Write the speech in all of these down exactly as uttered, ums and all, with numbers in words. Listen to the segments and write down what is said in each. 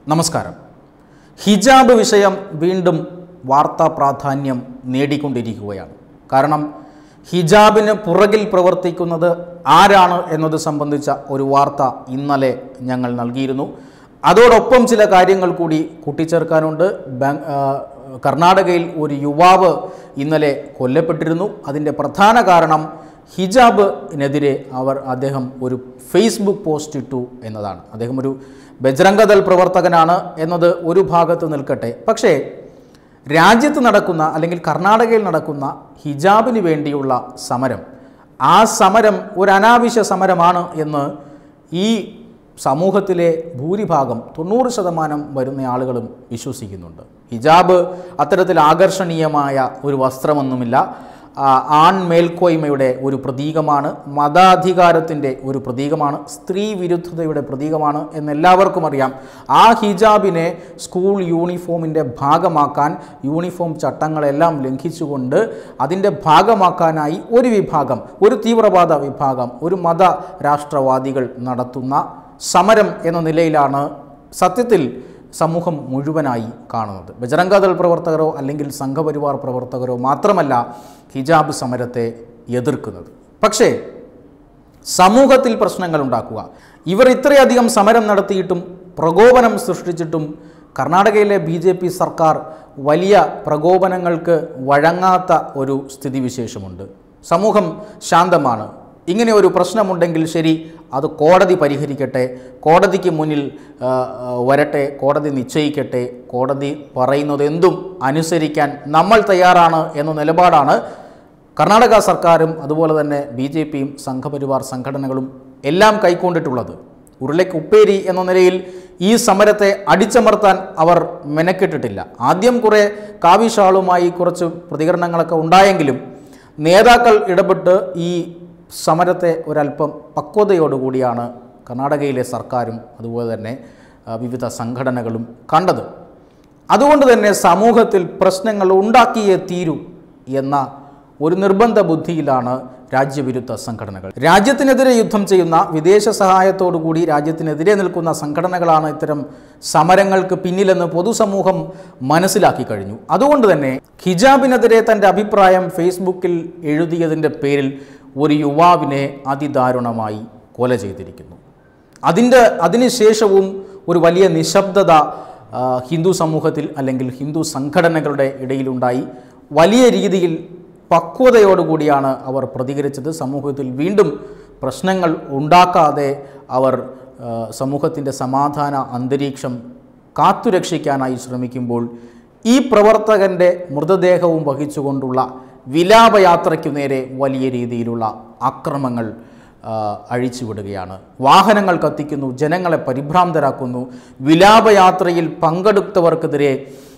നമസ്കാരം. ഹിജാബ് വിഷയം വീണ്ടും വാർത്താ പ്രാധാന്യം നേടിക്കൊണ്ടിരിക്കുകയാണ്. കാരണം ഹിജാബിന് പുറകിൽ പ്രവർത്തിക്കുന്നത് ആരാണ് എന്നത് സംബന്ധിച്ച ഒരു വാർത്ത ഇന്നലെ ഞങ്ങൾ നൽകിയിരുന്നു. അതോടൊപ്പം ചില കാര്യങ്ങൾ കൂടി കൂട്ടിച്ചേർക്കാനുണ്ട്. കർണാടകയിൽ ഒരു യുവാവ് ഇന്നലെ കൊല്ലപ്പെട്ടിരുന്നു. അതിൻ്റെ പ്രധാന കാരണം ഹിജാബിനെതിരെ അവർ അദ്ദേഹം ഒരു ഫേസ്ബുക്ക് പോസ്റ്റ് ഇട്ടു എന്നതാണ്. അദ്ദേഹം ഒരു ബജ്രംഗദൾ പ്രവർത്തകനാണ് എന്നത് ഒരു ഭാഗത്ത് നിൽക്കട്ടെ. പക്ഷേ രാജ്യത്ത് നടക്കുന്ന അല്ലെങ്കിൽ കർണാടകയിൽ നടക്കുന്ന ഹിജാബിന് വേണ്ടിയുള്ള സമരം, ആ സമരം ഒരു അനാവശ്യ സമരമാണ് എന്ന് ഈ സമൂഹത്തിലെ ഭൂരിഭാഗം തൊണ്ണൂറ് ശതമാനം വരുന്ന ആളുകളും വിശ്വസിക്കുന്നുണ്ട്. ഹിജാബ് അത്തരത്തിൽ ആകർഷണീയമായ ഒരു വസ്ത്രമൊന്നുമില്ല. ആൺ മേൽക്കോയ്മയുടെ ഒരു പ്രതീകമാണ്, മതാധികാരത്തിൻ്റെ ഒരു പ്രതീകമാണ്, സ്ത്രീ വിരുദ്ധതയുടെ പ്രതീകമാണ് എന്നെല്ലാവർക്കും അറിയാം. ആ ഹിജാബിനെ സ്കൂൾ യൂണിഫോമിൻ്റെ ഭാഗമാക്കാൻ, യൂണിഫോം ചട്ടങ്ങളെല്ലാം ലംഘിച്ചുകൊണ്ട് അതിൻ്റെ ഭാഗമാക്കാനായി ഒരു വിഭാഗം, ഒരു തീവ്രവാദ വിഭാഗം, ഒരു മത രാഷ്ട്രവാദികൾ നടത്തുന്ന സമരം എന്ന നിലയിലാണ് സത്യത്തിൽ സമൂഹം മുഴുവനായി കാണുന്നത്. ബജ്രംഗദൾ പ്രവർത്തകരോ അല്ലെങ്കിൽ സംഘപരിവാർ പ്രവർത്തകരോ മാത്രമല്ല ഹിജാബ് സമരത്തെ എതിർക്കുന്നത്. പക്ഷേ സമൂഹത്തിൽ പ്രശ്നങ്ങൾ ഉണ്ടാക്കുക, ഇവർ ഇത്രയധികം സമരം നടത്തിയിട്ടും പ്രകോപനം സൃഷ്ടിച്ചിട്ടും കർണാടകയിലെ ബി ജെ പി സർക്കാർ വലിയ പ്രകോപനങ്ങൾക്ക് വഴങ്ങാത്ത ഒരു സ്ഥിതിവിശേഷമുണ്ട്. സമൂഹം ശാന്തമാണ്. ഇങ്ങനെ ഒരു പ്രശ്നമുണ്ടെങ്കിൽ ശരി, അത് കോടതി പരിഹരിക്കട്ടെ, കോടതിക്ക് മുന്നിൽ വരട്ടെ, കോടതി നിശ്ചയിക്കട്ടെ, കോടതി പറയുന്നത് എന്തും അനുസരിക്കാൻ നമ്മൾ തയ്യാറാണ് എന്ന നിലപാടാണ് കർണാടക സർക്കാരും അതുപോലെ തന്നെ ബി ജെ പിയും സംഘപരിവാർ സംഘടനകളും എല്ലാം കൈക്കൊണ്ടിട്ടുള്ളത്. ഉരുളയ്ക്ക് ഉപ്പേരി എന്ന നിലയിൽ ഈ സമരത്തെ അടിച്ചമർത്താൻ അവർ മെനക്കെട്ടിട്ടില്ല. ആദ്യം കുറേ കാവിഷാളുമായി കുറച്ച് പ്രതികരണങ്ങളൊക്കെ ഉണ്ടായെങ്കിലും നേതാക്കൾ ഇടപെട്ട് ഈ സമരത്തെ ഒരല്പം പക്വതയോടുകൂടിയാണ് കർണാടകയിലെ സർക്കാരും അതുപോലെ തന്നെ വിവിധ സംഘടനകളും കണ്ടത്. അതുകൊണ്ട് തന്നെ സമൂഹത്തിൽ പ്രശ്നങ്ങൾ ഉണ്ടാക്കിയേ തീരൂ എന്ന ഒരു നിർബന്ധ ബുദ്ധിയിലാണ് രാജ്യവിരുദ്ധ സംഘടനകൾ. രാജ്യത്തിനെതിരെ യുദ്ധം ചെയ്യുന്ന, വിദേശ സഹായത്തോടുകൂടി രാജ്യത്തിനെതിരെ നിൽക്കുന്ന സംഘടനകളാണ് ഇത്തരം സമരങ്ങൾക്ക് പിന്നിലെന്ന് പൊതുസമൂഹം മനസ്സിലാക്കി കഴിഞ്ഞു. അതുകൊണ്ട് തന്നെ ഹിജാബിനെതിരെ തൻ്റെ അഭിപ്രായം ഫേസ്ബുക്കിൽ എഴുതിയതിൻ്റെ പേരിൽ ഒരു യുവാവിനെ അതിദാരുണമായി കൊല ചെയ്തിരിക്കുന്നു. അതിൻ്റെ അതിനുശേഷവും ഒരു വലിയ നിശബ്ദത ഹിന്ദു സമൂഹത്തിൽ അല്ലെങ്കിൽ ഹിന്ദു സംഘടനകളുടെ ഇടയിലുണ്ടായി. വലിയ രീതിയിൽ പക്വതയോടുകൂടിയാണ് അവർ പ്രതികരിച്ചത്. സമൂഹത്തിൽ വീണ്ടും പ്രശ്നങ്ങൾ ഉണ്ടാക്കാതെ അവർ സമൂഹത്തിൻ്റെ സമാധാന അന്തരീക്ഷം കാത്തുരക്ഷിക്കാനായി ശ്രമിക്കുമ്പോൾ ഈ പ്രവർത്തകൻ്റെ മൃതദേഹവും വഹിച്ചുകൊണ്ടുള്ള വിലാപയാത്രയ്ക്കു നേരെ വലിയ രീതിയിലുള്ള അക്രമങ്ങൾ അഴിച്ചുവിടുകയാണ്. വാഹനങ്ങൾ കത്തിക്കുന്നു, ജനങ്ങളെ പരിഭ്രാന്തരാക്കുന്നു, വിലാപയാത്രയിൽ പങ്കെടുത്തവർക്കെതിരെ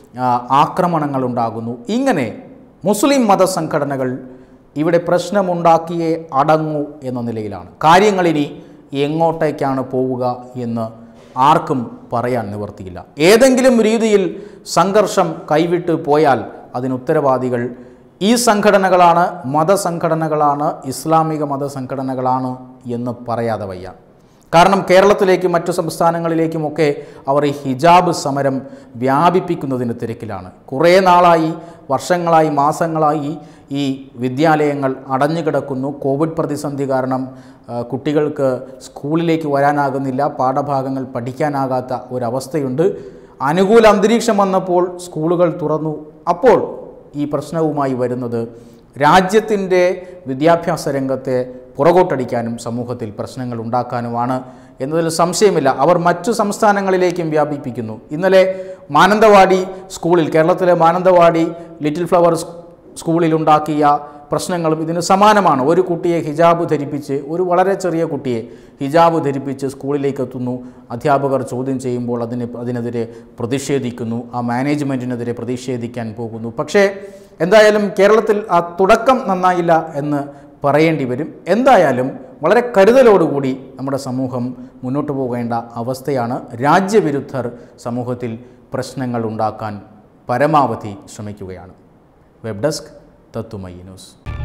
ആക്രമണങ്ങൾ ഉണ്ടാകുന്നു. ഇങ്ങനെ മുസ്ലിം മതസംഘടനകൾ ഇവിടെ പ്രശ്നമുണ്ടാക്കിയേ അടങ്ങൂ എന്ന നിലയിലാണ്. കാര്യങ്ങളിനി എങ്ങോട്ടേക്കാണ് പോവുക എന്ന് ആർക്കും പറയാൻ നിവർത്തിയില്ല. ഏതെങ്കിലും രീതിയിൽ സംഘർഷം കൈവിട്ട് പോയാൽ അതിന് ഉത്തരവാദികൾ ഈ സംഘടനകളാണ്, മതസംഘടനകളാണ്, ഇസ്ലാമിക മതസംഘടനകളാണ് എന്ന് പറയാതെ വയ്യ. കാരണം കേരളത്തിലേക്കും മറ്റു സംസ്ഥാനങ്ങളിലേക്കുമൊക്കെ അവർ ഈ ഹിജാബ് സമരം വ്യാപിപ്പിക്കുന്നതിന് തിരക്കിലാണ്. കുറേ നാളായി, വർഷങ്ങളായി, മാസങ്ങളായി ഈ വിദ്യാലയങ്ങൾ അടഞ്ഞുകിടക്കുന്നു. കോവിഡ് പ്രതിസന്ധി കാരണം കുട്ടികൾക്ക് സ്കൂളിലേക്ക് വരാനാകുന്നില്ല, പാഠഭാഗങ്ങൾ പഠിക്കാനാകാത്ത ഒരവസ്ഥയുണ്ട്. അനുകൂല അന്തരീക്ഷം വന്നപ്പോൾ സ്കൂളുകൾ തുറന്നു. അപ്പോൾ ഈ പ്രശ്നവുമായി വരുന്നത് രാജ്യത്തിൻ്റെ വിദ്യാഭ്യാസ രംഗത്തെ പുറകോട്ടടിക്കാനും സമൂഹത്തിൽ പ്രശ്നങ്ങൾ ഉണ്ടാക്കാനുമാണ് എന്നതിൽ സംശയമില്ല. അവർ മറ്റു സംസ്ഥാനങ്ങളിലേക്കും വ്യാപിപ്പിക്കുന്നു. ഇന്നലെ മാനന്തവാടി സ്കൂളിൽ, കേരളത്തിലെ മാനന്തവാടി ലിറ്റിൽ ഫ്ലവർ സ്കൂളിലുണ്ടാക്കിയ പ്രശ്നങ്ങളും ഇതിന് സമാനമാണ്. ഒരു കുട്ടിയെ ഹിജാബ് ധരിപ്പിച്ച്, ഒരു വളരെ ചെറിയ കുട്ടിയെ ഹിജാബ് ധരിപ്പിച്ച് സ്കൂളിലേക്ക് എത്തുന്നു. അധ്യാപകർ ചോദ്യം ചെയ്യുമ്പോൾ അതിന് അതിനെതിരെ പ്രതിഷേധിക്കുന്നു, ആ മാനേജ്മെൻറ്റിനെതിരെ പ്രതിഷേധിക്കാൻ പോകുന്നു. പക്ഷേ എന്തായാലും കേരളത്തിൽ ആ തുടക്കം നന്നായില്ല എന്ന് പറയേണ്ടി വരും. എന്തായാലും വളരെ കരുതലോടുകൂടി നമ്മുടെ സമൂഹം മുന്നോട്ട് പോകേണ്ട അവസ്ഥയാണ്. രാജ്യവിരുദ്ധർ സമൂഹത്തിൽ പ്രശ്നങ്ങൾ ഉണ്ടാക്കാൻ പരമാവധി ശ്രമിക്കുകയാണ്. വെബ് ഡെസ്ക് തത്തുമൈ ന്യൂസ്.